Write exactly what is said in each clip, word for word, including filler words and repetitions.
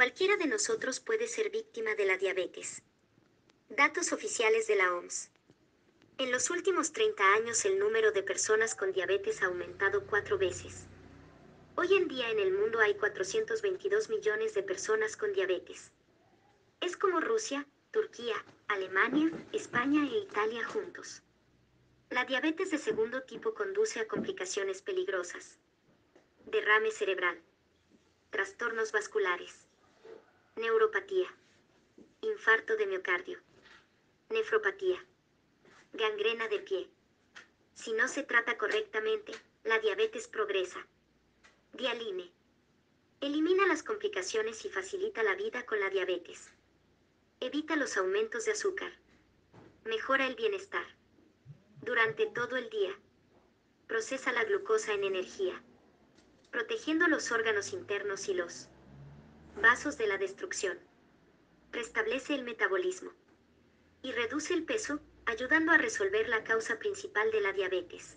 Cualquiera de nosotros puede ser víctima de la diabetes. Datos oficiales de la O M S. En los últimos treinta años el número de personas con diabetes ha aumentado cuatro veces. Hoy en día en el mundo hay cuatrocientos veintidós millones de personas con diabetes. Es como Rusia, Turquía, Alemania, España e Italia juntos. La diabetes de segundo tipo conduce a complicaciones peligrosas. Derrame cerebral. Trastornos vasculares. Neuropatía. Infarto de miocardio. Nefropatía. Gangrena de pie. Si no se trata correctamente, la diabetes progresa. Dialine. Elimina las complicaciones y facilita la vida con la diabetes. Evita los aumentos de azúcar. Mejora el bienestar. Durante todo el día. Procesa la glucosa en energía. Protegiendo los órganos internos y los vasos de la destrucción. Restablece el metabolismo. Y reduce el peso, ayudando a resolver la causa principal de la diabetes.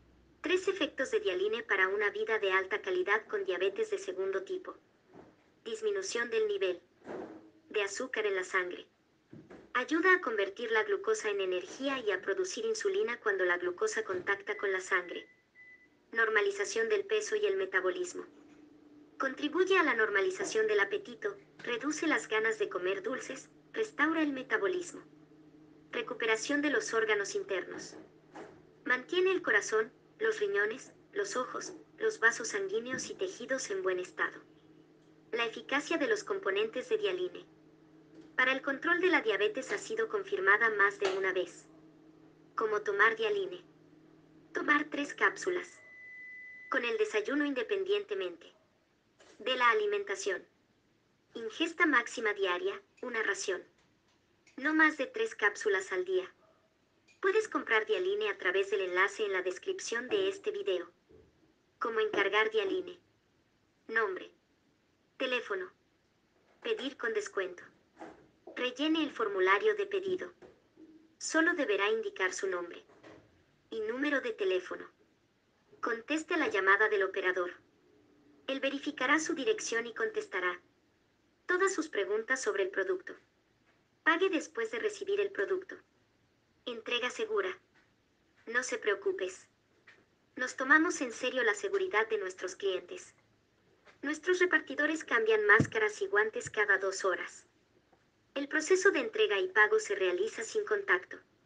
Tres efectos de Dialine para una vida de alta calidad con diabetes de segundo tipo. Disminución del nivel de azúcar en la sangre. Ayuda a convertir la glucosa en energía y a producir insulina cuando la glucosa contacta con la sangre. Normalización del peso y el metabolismo. Contribuye a la normalización del apetito, reduce las ganas de comer dulces, restaura el metabolismo. Recuperación de los órganos internos. Mantiene el corazón, los riñones, los ojos, los vasos sanguíneos y tejidos en buen estado. La eficacia de los componentes de Dialine. Para el control de la diabetes ha sido confirmada más de una vez. Como tomar Dialine. Tomar tres cápsulas. Con el desayuno independientemente de la alimentación. Ingesta máxima diaria, una ración. No más de tres cápsulas al día. Puedes comprar Dialine a través del enlace en la descripción de este video. Cómo encargar Dialine. Nombre. Teléfono. Pedir con descuento. Rellene el formulario de pedido. Solo deberá indicar su nombre y número de teléfono. Conteste la llamada del operador. Él verificará su dirección y contestará todas sus preguntas sobre el producto. Pague después de recibir el producto. Entrega segura. No se preocupes. Nos tomamos en serio la seguridad de nuestros clientes. Nuestros repartidores cambian máscaras y guantes cada dos horas. El proceso de entrega y pago se realiza sin contacto.